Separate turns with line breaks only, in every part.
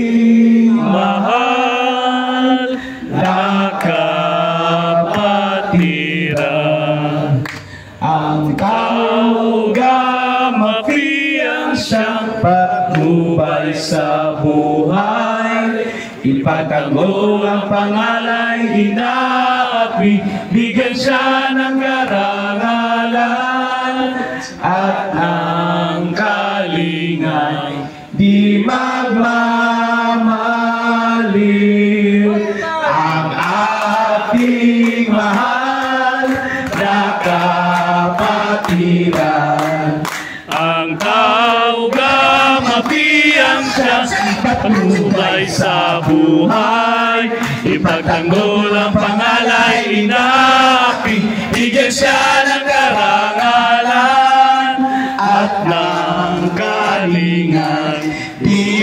ating mahal na kapatiran. Ang Taugama Free siyang patnubay sa buhay. Ipagtanggol ang pangalan, inaapi, bigyan siya ng karangalan. At ang kalingay di magmamaliw. Ang ating mahal na kapatiran. Ang Taugama biyang siya patnubay sa buhay. Ipagtanggol ang pangalan, inaapi, bigyan siya ng karangalan. At ng kalingan di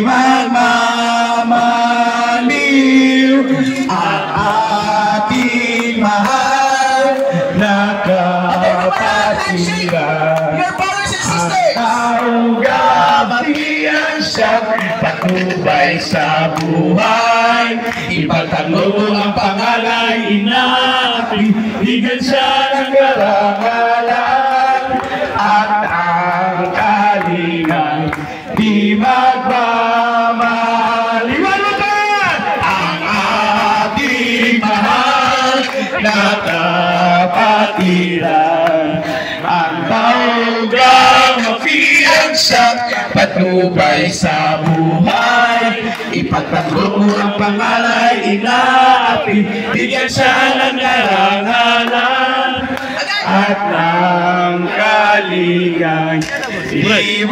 magmamaliw. Ang ating mahal na kapatiran. Ang Taugama biyang siyang patnubay sa buhay. Ipagtanggol ang pangalan, inaapi, bigyan siya ng karangalan. At ang kalingan di magmamaliw. Ang ating mahal na kapatiran. Ang Taugama biyang siyang patnubay sa buhay. Ipagtanggol ang pangalan, inaapi, bigyan siya ng karangalan. At ng kalingan di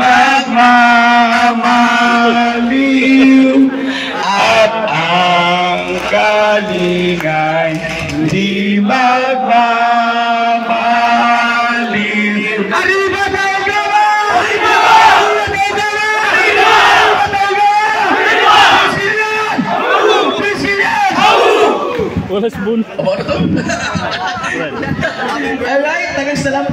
magmamaliw. At ang kalingan di magmamaliw. Arriba Taugama! Arriba!
Wala spoon.
Alright, tagang salam.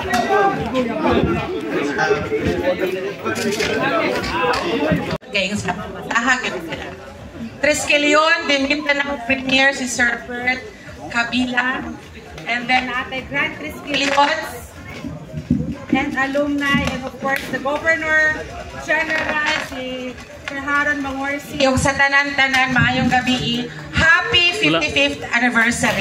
Gayong sa pamatahan sila. Triskelion, din ng premier si Sir Bert Kabila. And then Ate Grant Triskelions and alumni, and of course the Governor General si Sir Haron Mangorsi. Yung sa tanan-tanan, maayong gabi, happy 55th anniversary.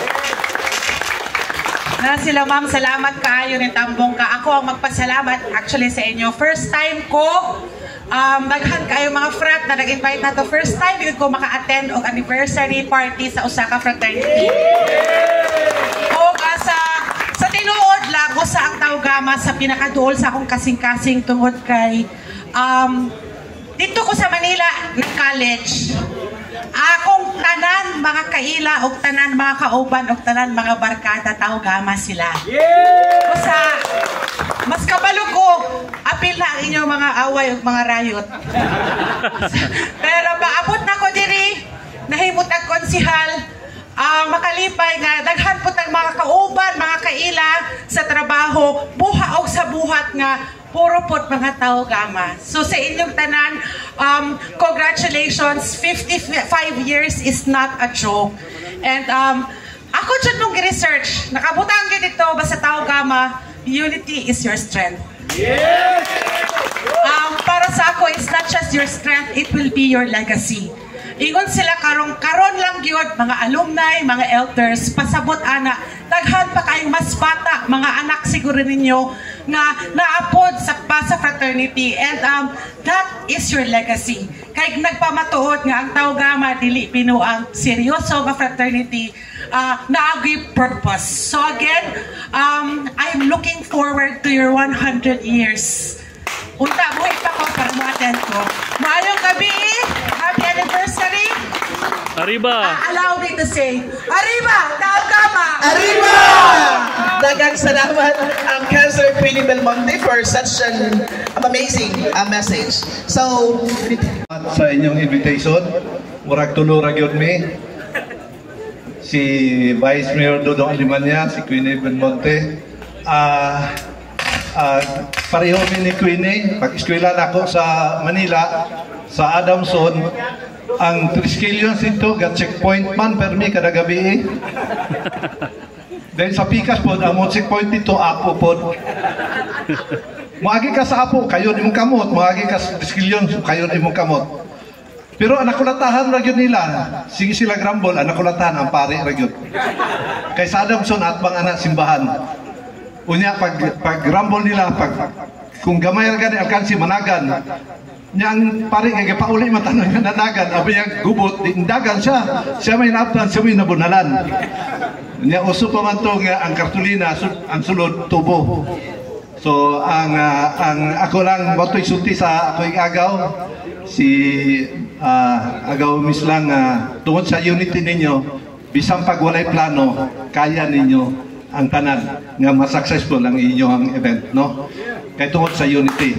Na sila ma'am, salamat kaayo ni Tambong ka. Ako ang magpasalamat actually sa inyo. First time ko, daghan kayo mga frat na nag-invite na to. First time yun ko maka-attend og anniversary party sa Osaka Fraternity. O sa tinuod lang ko sa ang Taugama sa pinakaduol sa akong kasing-kasing tungod kay dito ko sa Manila nag-college. Akong tanan mga kaila og tanan mga kauban og tanan mga barkada Taugama sila. Kusa mas kabalo ko apil na ang inyong mga away ug mga rayot. Pero paabot na ko diri nahimut ang konsihal makalipay nga daghan po tag mga kauban mga kaila sa trabaho buha og sa buhat nga puro pot mga Taugama. So sa inyong tanan, congratulations, 55 years is not a joke. And ako dyan nung research nakabutang dito basta Taugama, unity is your strength. Yes! Para sa ako, it's not just your strength, it will be your legacy. Ingon sila karon lang gyud mga alumni, mga elders, pasabot ana, daghan pa kayong mas bata, mga anak siguro ninyo nga naapod sa fraternity, and that is your legacy. Kay nagpamatuod nga ang Taugama dili pinuang seryoso nga fraternity, naagi purpose. So again, I'm looking forward to your 100 years. Unta mo pa ko para mo-attend ko. Maayong gabi, happy anniversary.
Arriba!
Allow me to say, Arriba! Taugama!
Arriba! Dagang salamat ang Councilor Queenie Belmonte for such an amazing message. So,
sa inyong invitation, murag tulurag yun mi. Si Vice Mayor Dodong Alimanya, si Queenie Belmonte. Pareho ni Queenie, pag-eskwela na ako sa Manila, sa Adamson, ang triskilyon ito, checkpoint man, permi kada gabi eh. Dahil sa pikas po, ang checkpoint dito, Apo po. Maagi ka sa Apo, kayo ni mong kamot. Maagi ka sa triskilyon, kayo ni mong kamot. Pero ang nakulatahan ra gyud nila, sige sila grumble, ang nakulatahan ang pare ra gyud. Kay sa Adamson at bang anak simbahan. Unya pag grumble nila, kung gamay ra gani alkansi managan. Nya ang pare nga pauli matanon nga nanagan, abi yang gubot dagan siya. Siya may naptan, siya may nabunalan. Nya uso pa man to nga ang kartulina ang sulod tubo. So ang ako lang batoy sulti sa ako'y agaw si agaw mislang tungod sa unity ninyo, bisang pag walay plano, kaya ninyo ang tanan nga ma-successful ang inyong event, no? Kaya tungod sa unity.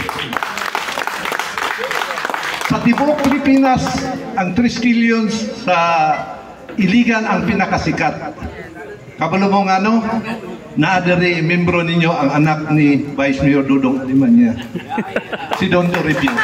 Sa tibuok Pilipinas, ang 3 skillions sa Iligan ang pinakasikat. Kabalo mo nga, no? Naadari membro ninyo ang anak ni Vice Mayor Dudong Alimanya, si Don Toribio.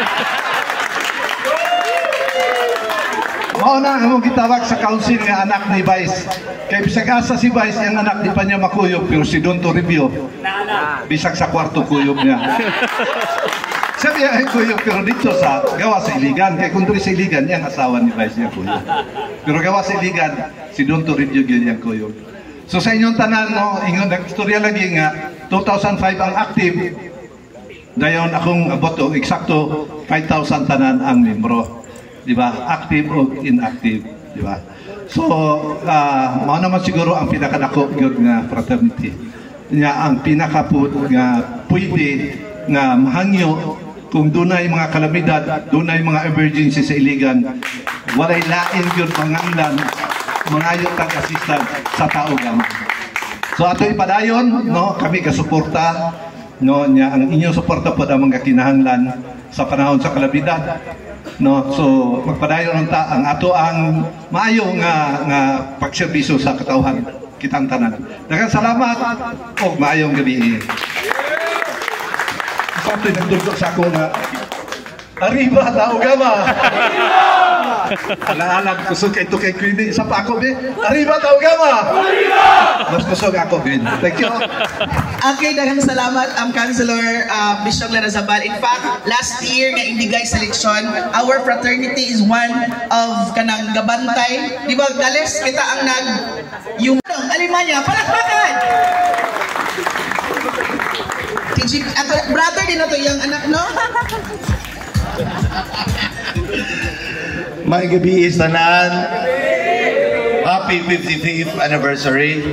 Mao na among gitawag sa council nga anak ni Vice. Kay bisag asa si Vice ang anak di pa niya makuyog, pero si Don Toribio bisag sa kwarto kuyog niya. Sabi ay kuyog pero dito sa gawa sa Iligan, kay kung diri sa Iligan yang asawa ni Vice niya kuyog. Pero gawa sa Iligan si Don Toribio gyud yang kuyog. So sa inyong tanan, no, ingon nagstorya lagi nga 2005 ang active. Dayon akong boto eksakto 5,000 tanan ang membro. Di ba? Active o inactive, di ba? So, mao naman siguro ang pinakadako gyud nga fraternity. Nya ang pinakapud nga pwede nga mahangyo kung dunay mga kalamidad, dunay mga emergency sa Iligan, walay lain gyud panganglan, mangayo tag assistant sa tao gamay. So ato ipadayon, no, kami kasuporta, no, nya ang inyong suporta pod ang mga kinahanglan sa panahon sa kalamidad. No, so magpadayon ta ang ato ang maayo nga pagserbisyo sa katawhan kitang tanan. Daghang salamat o maayong gabi. Sa ato nagdugtog sa ako nga arriba tao gama. Alang kusog kay to kay Queenie sa pa ako be. Arriba tao gama. Arriba. Mas kusog ako be. Thank you.
Okay, daghang salamat ang Councilor Bishop Larazabal. In fact, last year nga Indigay selection, our fraternity is one of kanang gabantay. Di ba, Gales, kita ang yung Alimanya, palakpakan! Brother din na to yung anak, no?
May gabi tanan. Happy 55th anniversary.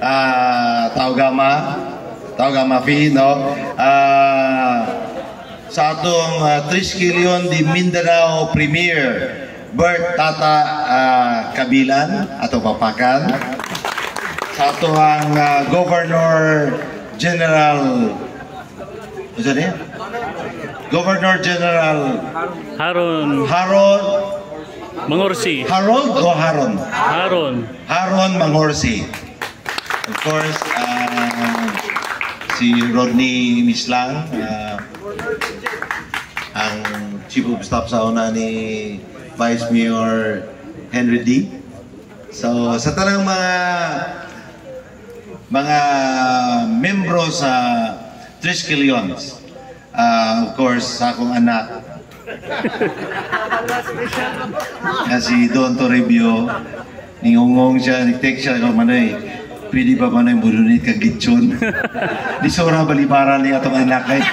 Taugama Fi, no? Sa atong Triskelion di Mindanao Premier Bert Tata Kabilan atau Papakan. Sa atong Governor General Governor General
Haron Mangorsi.
Harold o Haron? Haron Mangorsi. Of course, si Rodney Mislang, ang Chief of Staff sa una ni Vice Mayor Henry D. So, sa tanang mga membro sa Triskelions, of course, sa akong anak, si Don Toribio, ningungong siya, nag-text siya, manoy, pwede ba manoy bulunit kag gitson? Di sora balibaran niya itong anak ay.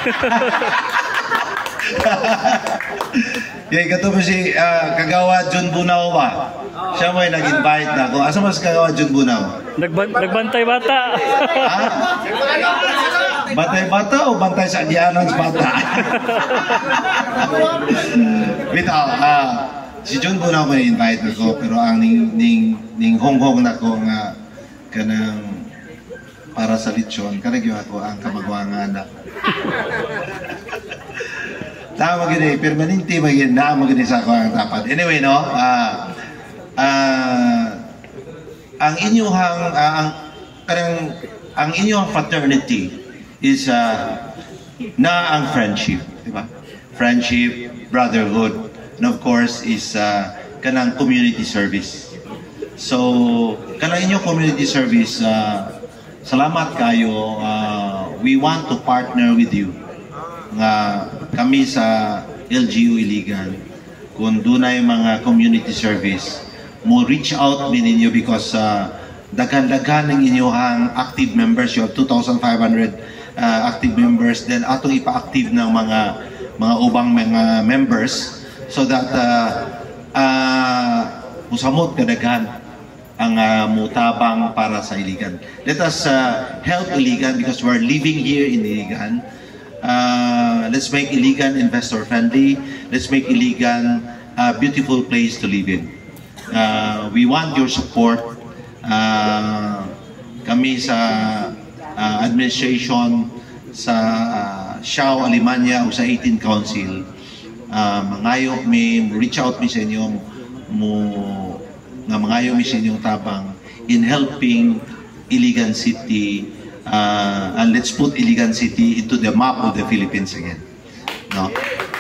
Kaya gato mo si Kagawa Jun Bunaw ba? Siya mo ay nag-invite na ako. Asa mas Kagawa Jun Bunaw?
Nagbantay bata.
Ha? Bantay bata o bantay sa dianan sa bata? Bitaw, si Jun Bunaw mo invite ako, pero ang ning honghong na ko nga kanang para sa lechon, kanang ako ang kamagwangan na. Tama gini, permanente magin na magin sa ako ang dapat. Anyway, no, ang inyong ang inyong fraternity is na ang friendship, di ba? Friendship, brotherhood. and of course is kanang community service. So kanang inyong community service, salamat kayo. We want to partner with you nga kami sa LGU Iligan kung dunay mga community service mo reach out min ninyo because daghan-daghan ng inyong active members. You have 2,500 active members, then atong ipa-active ng mga ubang mga members so that musamot kadaghan ang mutabang para sa Iligan. Let us help Iligan because we're living here in Iligan. Let's make Iligan investor friendly. Let's make Iligan a beautiful place to live in. We want your support. Kami sa administration sa Shaw Alemania o sa 18 Council, mangayo mi, reach out mi sa inyo mangayo mi sa inyong tabang in helping Iligan City, and let's put Iligan City into the map of the Philippines again. No?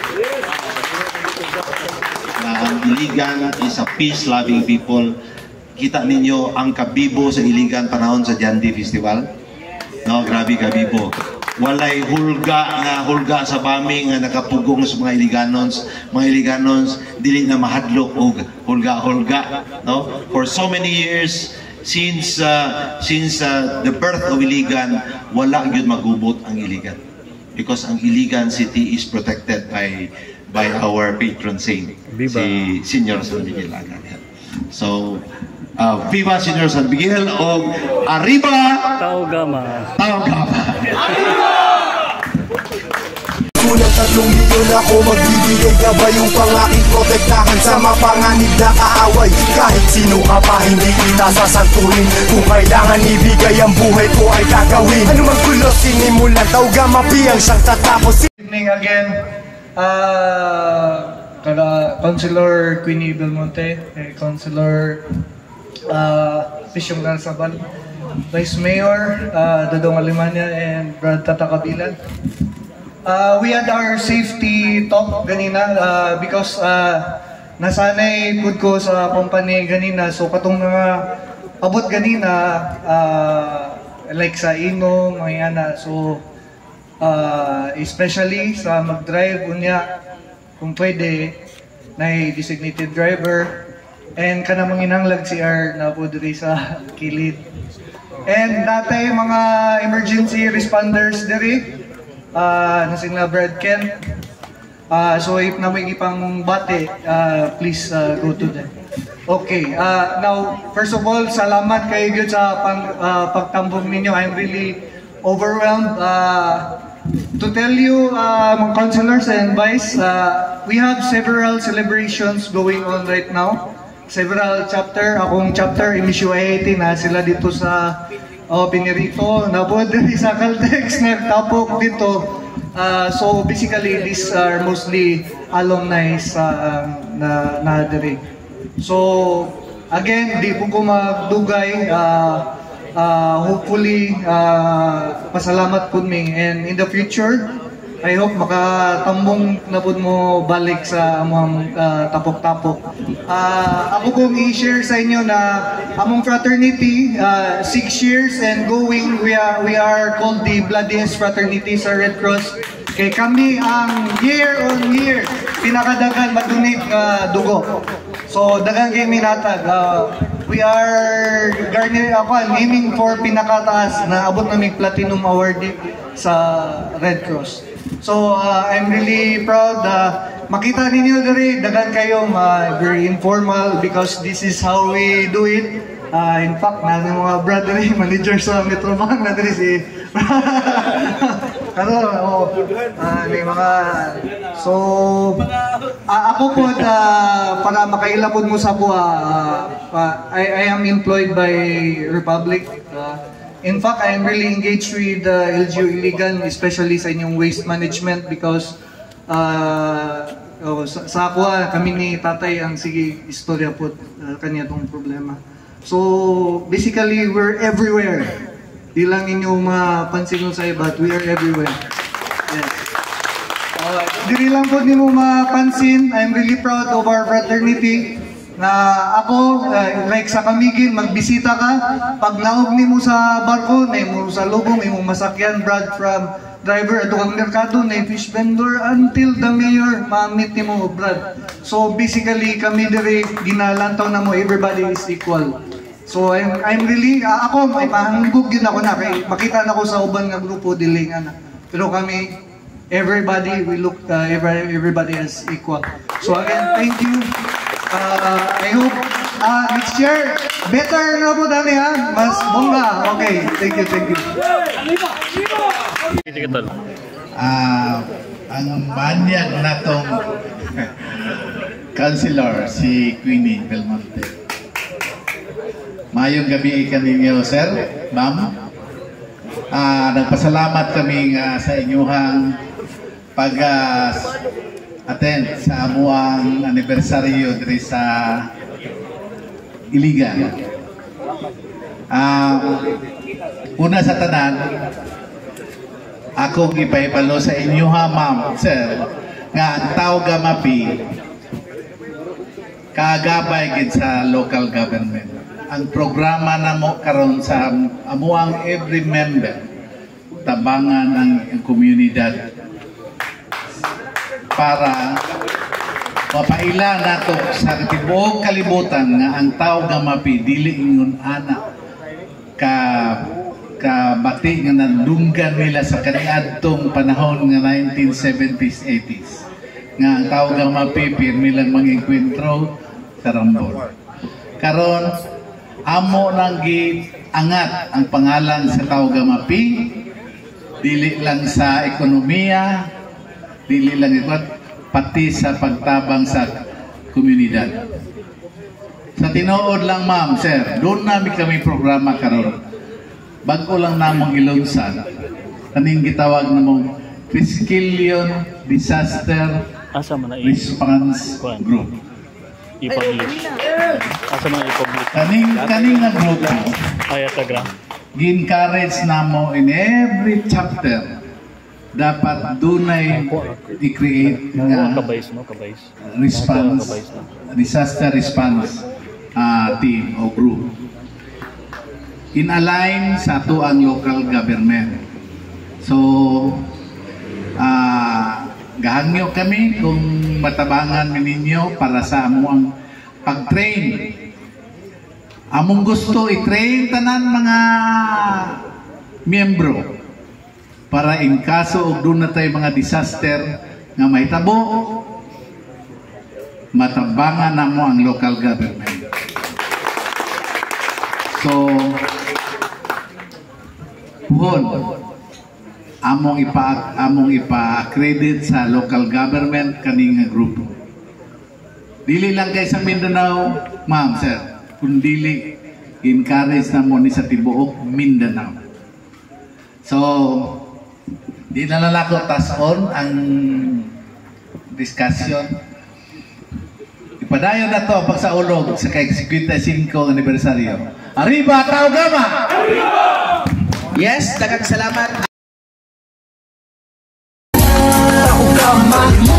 Ang Iligan is a peace-loving people. Kita ninyo ang kabibo sa Iligan panahon sa Jandi Festival. No, grabe kabibo. Walay hulga sa bami nga nakapugong sa mga Iliganons. Mga Iliganons dili na mahadlok og hulga. No? For so many years since the birth of Iligan, wala gyud magubot ang Iligan. Because ang Iligan City is protected by our patron saint,
Viva.
si Senior San Miguel Agan. So, Viva Senior San Miguel o Arriba
Taugama.
Kulang 3 milyon ako magbibigay gabay upang aking protektahan sa mapanganib na kaaway. Kahit sino ka pa hindi kita sasantuhin, kung kailangan ibigay ang buhay ko ay gagawin. Ano mang gulo sinimulan, Taugama biyang siyang tatapos.
Good evening again, Councilor Queenie Belmonte, Councilor Pisyong Garzabal, Vice Mayor Dodong Alemania, and Brad Tatakabilan. We had our safety talk ganina because nasanay pud ko sa company ganina, so katong mga abot ganina like sa inom mga yana, so especially sa mag-drive unya kung pwede na designated driver and kana manginanglag CR na po diri sa kilid. And natay mga emergency responders diri nasing na Brad Kent. So if na may ipang bate, please go to them. Okay, now first of all, salamat kayo sa pagtambong ninyo. I'm really overwhelmed to tell you, mga councilors and vice, we have several celebrations going on right now. Several chapter, akong chapter Emisyo 18 na sila dito sa Pinirito, nabod dito sa Caltex, nagtapok dito. So basically, these are mostly alumni na diri. So again, di po ko magdugay. Hopefully, pasalamat po mi. And in the future, I hope makatambong na po mo balik sa among tapok-tapok. Ako kong i-share sa inyo na among fraternity, 6 years and going, we are called the Bloodiest Fraternity sa Red Cross. Kay kami ang year on year pinakadagan mag-donate dugo. So dagang kay minatag. We are aiming for pinakataas na abot naming platinum award sa Red Cross. So I'm really proud. Makita ninyo diri dagan kayo very informal because this is how we do it. In fact, na mga brother manager sa Metro Bank na diri si may mga so ako po para makailapod mo sa buha, I am employed by Republic. In fact, I am really engaged with LGU Iligan, especially sa inyong waste management because sa ako kami ni tatay ang sige istorya po kanya tong problema. So basically, we're everywhere. Di lang inyo mapansin sa iba, but we are everywhere. Yes. Diri lang po nimo mapansin, I'm really proud of our fraternity na ako, like sa Kamigin, magbisita ka, pag naog nimo sa barko, na mo sa lubong, imong masakyan, Brad, from driver, ato kang merkado, na fish vendor, until the mayor, ma-meet nimo, Brad. So basically, kami diri, ginalantaw na mo, everybody is equal. So I'm really, ako, may pahanggog din ako na, kay makita na ko sa uban nga grupo, dili nga na. Pero kami, everybody, we look, everybody as equal. So again, thank you. I hope next year, better na po dami ha, mas bongga. Okay, thank you, thank you.
Ang manyag na tong councilor, si Queenie Belmonte. Mayong gabi kaninyo, sir, ma'am. Nagpasalamat kami sa inyong pag-attend sa amuang anibersaryo diri sa Iligan. Una sa tanan, akong ipahibalo sa inyo ma'am, sir, nga ang tao gamapi kagabay gid sa local government. Ang programa na mo karon sa amuang every member tabangan ang komunidad para mapaila nato sa tibuok kalibutan nga ang tao gamapi dili ingon anak ka bati nga nandunggan nila sa kaniadtong panahon nga 1970s 80s nga ang tao gamapi pirmi lang manginkwentro sa Rambon. Karon amo nang giangat ang pangalan sa tao gamapi dili lang sa ekonomiya, dili lang ikot, pati sa pagtabang sa komunidad. Sa tinuod lang ma'am, sir, doon namin kami programa karon. Bago lang namong ilunsan, kaning gitawag namong Triskelion Disaster Response Group.
I-publish. Asa man i-publish?
Kaning nga group
Ay, Instagram.
gi-encourage namo in every chapter dapat dunay i-create nga response, disaster response team o group in align sa ato ang local government. So gahangyo kami kung matabangan ninyo para sa amuang pag-train. Among gusto i-train tanan mga miyembro para in kaso og doon na tayo mga disaster nga mahitabo, matabangan na mo ang local government. So puhon among ipa-credit sa local government kaning grupo. Dili lang kay sa Mindanao, ma'am, sir, kundi encourage na mo ni sa tibuok Mindanao. So di na lalako tason ang discussion. Ipadayon na to ang pagsaulog sa ka-55 anibersaryo. Arriba, Tao Gama! Arriba!
Yes, daghang salamat.
Tao Gama.